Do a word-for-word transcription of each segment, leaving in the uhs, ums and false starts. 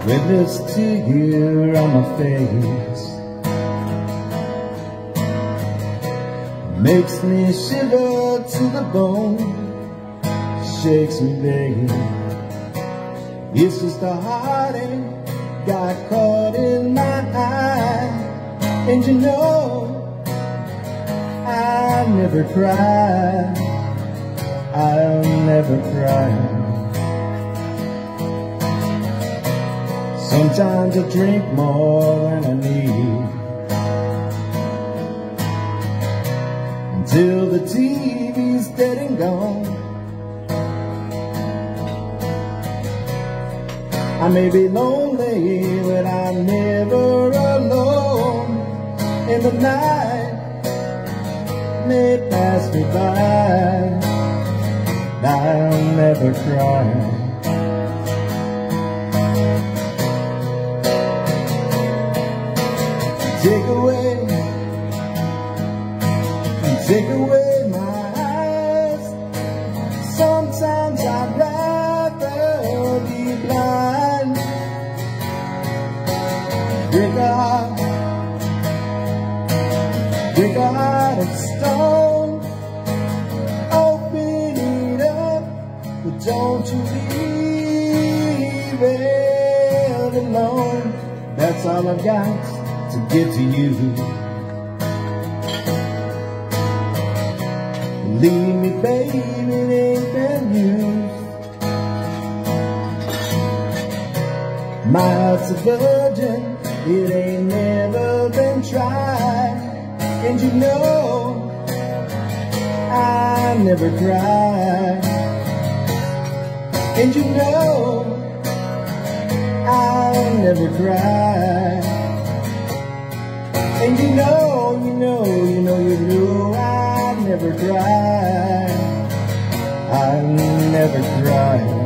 with this tear on my face. Makes me shiver to the bone, shakes me, baby. It's just a heartache got caught in my eye. And you know, I never cry, I'll never cry. Sometimes I drink more than I need, until the T V's dead and gone. I may be lonely, but I'm never alone. And the night may pass me by, I'll never cry. Take away, take away my eyes. Sometimes I'd rather be blind. Break a heart, break a heart of stone. Open it up, but don't you leave it alone. That's all I've got to get to you. Believe me, baby, it ain't been used. My heart's a virgin, it ain't never been tried. And you know, I never cry. And you know, I never cry. And you know, you know, you know, you know, I never cry, I never cry.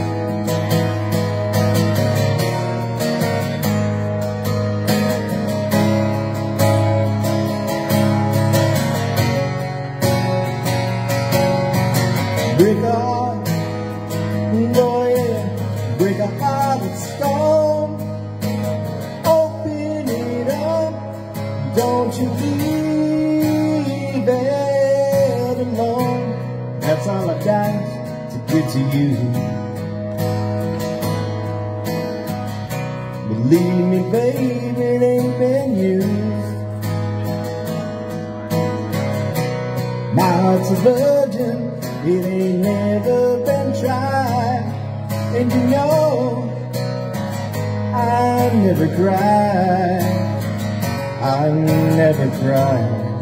Break a heart, oh yeah, break a heart of stone. Open it up, don't you leave it alone. That's all I've got to get to you. Believe me, baby, it ain't been used. My heart's a virgin, it ain't never been tried. And you know, I never cry, I never cry.